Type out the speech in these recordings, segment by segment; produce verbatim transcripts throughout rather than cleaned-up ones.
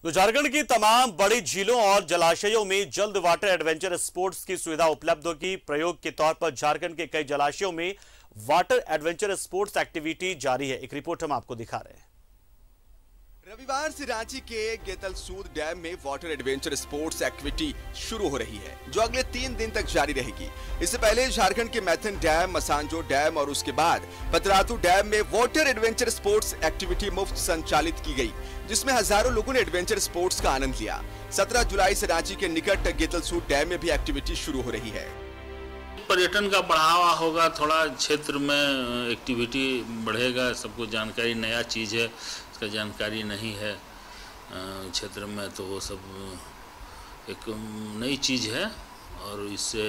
तो झारखंड की तमाम बड़ी झीलों और जलाशयों में जल्द वाटर एडवेंचर स्पोर्ट्स की सुविधा उपलब्ध होगी। प्रयोग के तौर पर झारखंड के कई जलाशयों में वाटर एडवेंचर स्पोर्ट्स एक्टिविटी जारी है। एक रिपोर्ट हम आपको दिखा रहे हैं। रविवार से रांची के गेतलसूद डैम में वाटर एडवेंचर स्पोर्ट्स एक्टिविटी शुरू हो रही है, जो अगले तीन दिन तक जारी रहेगी। इससे पहले झारखंड के मैथन डैम, मसांजोर डैम और उसके बाद पतरातू डैम में वाटर एडवेंचर स्पोर्ट्स एक्टिविटी मुफ्त संचालित की गई, जिसमें हजारों लोगों ने एडवेंचर स्पोर्ट्स का आनंद लिया। सत्रह जुलाई से रांची के निकट गेतलसूद डैम में भी एक्टिविटी शुरू हो रही है। पर्यटन का बढ़ावा होगा, थोड़ा क्षेत्र में एक्टिविटी बढ़ेगा, सबको जानकारी, नया चीज़ है, इसका जानकारी नहीं है क्षेत्र में, तो वो सब एक नई चीज़ है और इससे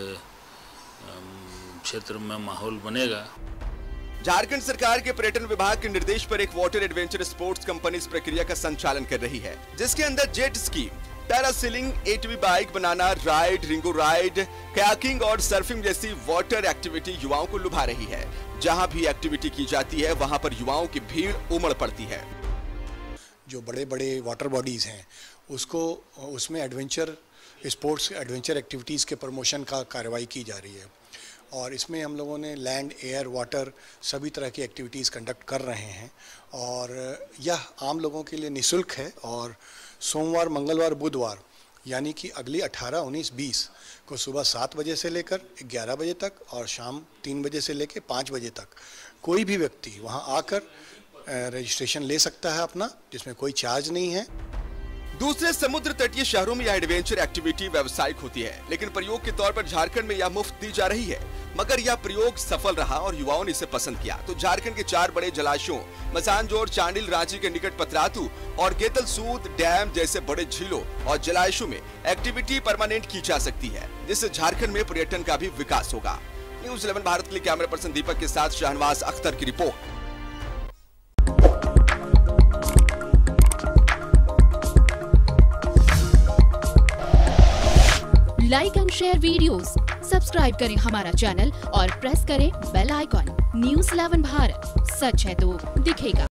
क्षेत्र में माहौल बनेगा। झारखंड सरकार के पर्यटन विभाग के निर्देश पर एक वाटर एडवेंचर स्पोर्ट्स कंपनी इस प्रक्रिया का संचालन कर रही है, जिसके अंदर jet ski, parasailing, ATV bike banana, ride, ringo ride, kayaking और सर्फिंग जैसी वाटर एक्टिविटी युवाओं को लुभा रही है। जहां भी एक्टिविटी की जाती है वहां पर युवाओं की भीड़ उमड़ पड़ती है। जो बड़े बड़े वाटर बॉडीज हैं उसको उसमें एडवेंचर स्पोर्ट्स एडवेंचर एक्टिविटीज़ के प्रमोशन का कार्रवाई की जा रही है और इसमें हम लोगों ने लैंड, एयर, वाटर सभी तरह की एक्टिविटीज़ कंडक्ट कर रहे हैं और यह आम लोगों के लिए निःशुल्क है और सोमवार, मंगलवार, बुधवार यानी कि अगली अठारह, उन्नीस, बीस को सुबह सात बजे से लेकर ग्यारह बजे तक और शाम तीन बजे से लेकर पाँच बजे तक कोई भी व्यक्ति वहां आकर रजिस्ट्रेशन ले सकता है अपना, जिसमें कोई चार्ज नहीं है। दूसरे समुद्र तटीय शहरों में यह एडवेंचर एक्टिविटी व्यावसायिक होती है, लेकिन प्रयोग के तौर पर झारखंड में यह मुफ्त दी जा रही है। मगर यह प्रयोग सफल रहा और युवाओं ने इसे पसंद किया, तो झारखंड के चार बड़े जलाशयों मसांजोर, चांडिल, रांची के निकट पतरातू और गेतलसूद डैम जैसे बड़े झीलों और जलाशयों में एक्टिविटी परमानेंट की जा सकती है, जिससे झारखंड में पर्यटन का भी विकास होगा। न्यूज़ इलेवन भारत के लिए कैमरा पर्सन दीपक के साथ शाहनवाज अख्तर की report. Like and share videos, subscribe करें हमारा चैनल और प्रेस करें bell icon. News eleven Bharat, सच है तो दिखेगा।